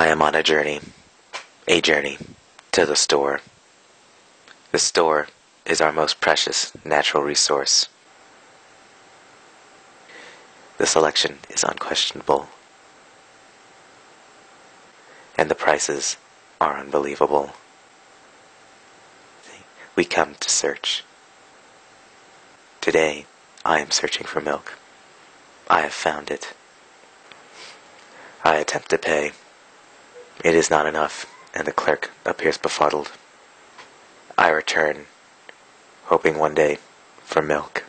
am on a journey to the store. The store is our most precious natural resource. The selection is unquestionable, and the prices are unbelievable. We come to search. Today, I am searching for milk. I have found it. I attempt to pay. It is not enough, and the clerk appears befuddled. I return, hoping one day for milk.